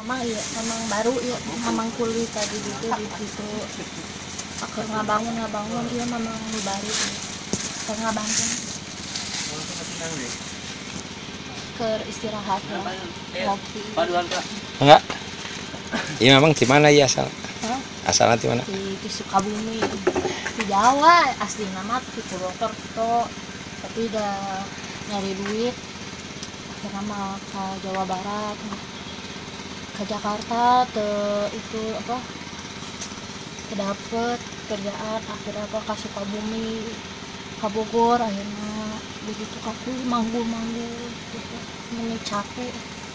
Mamang iya, mamang baru ya, mamang kulit tadi gitu di situ. Aku ngabangun iya mamang baru. Saya ngabangun ke istirahat ya, ngopi. Enggak. Ini memang di mana ya asal? Hah? Asalnya di mana? Di Sukabumi, di Jawa, asli nama di Purwokerto. Tapi udah nyari duit, akhirnya mah ke Jawa Barat, ke Jakarta, itu apa? Kedapet kerjaan, akhirnya apa ke Sukabumi, ke Bogor, akhirnya begitu kaku manggul gitu, ini capek.